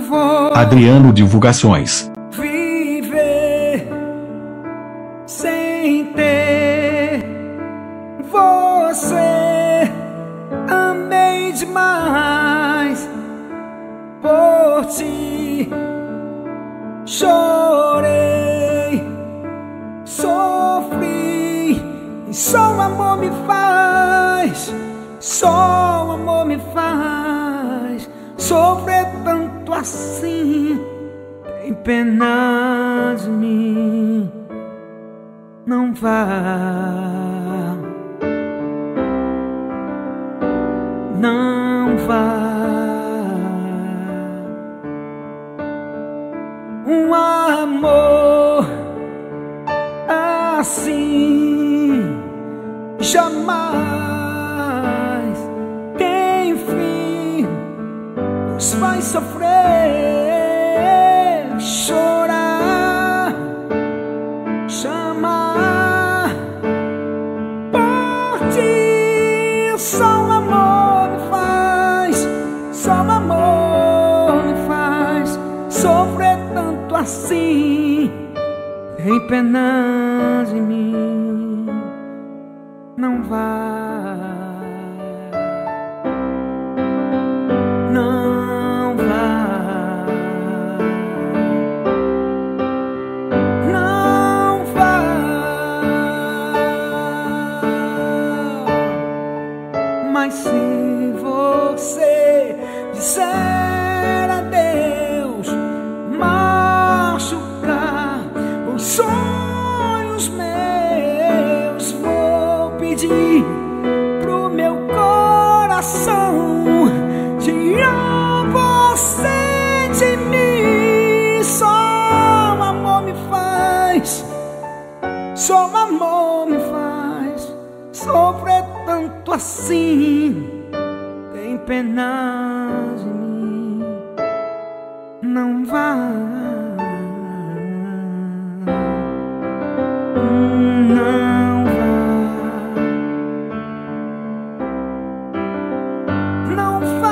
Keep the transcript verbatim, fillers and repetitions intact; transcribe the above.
vou Adriano Divulgações. viver sem ter você. Amei demais por ti, chorei, sofri, e só o amor me faz, só o amor me faz sofrer tanto assim. Tem pena de mim, não vá, não vá. Um amor assim jamais tem fim, nos faz sofrer, chorar, chamar por ti. Só o amor me faz, só o amor me faz sofrer tanto assim. Tem pena de mim, não vá, não vá, não vá. Mas se você disser adeus, marcho pra os sonhos meus, vou pedir pro meu coração tirar você de mim. Só o amor me faz, só o amor me faz sofrer tanto assim. Tem pena de mim, não vá, não vá, não vá.